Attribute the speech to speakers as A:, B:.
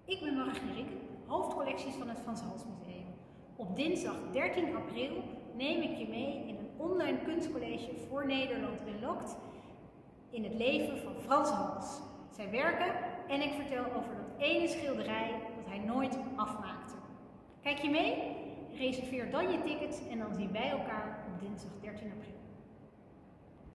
A: Ik ben Margie Rikke, hoofdcollecties van het Frans Hals Museum. Op dinsdag 13 april neem ik je mee in een online kunstcollege voor Nederland Unlocked in het leven van Frans Hals. Zijn werken en ik vertel over dat ene schilderij dat hij nooit afmaakte. Kijk je mee? Reserveer dan je tickets en dan zien wij elkaar op dinsdag 13 april.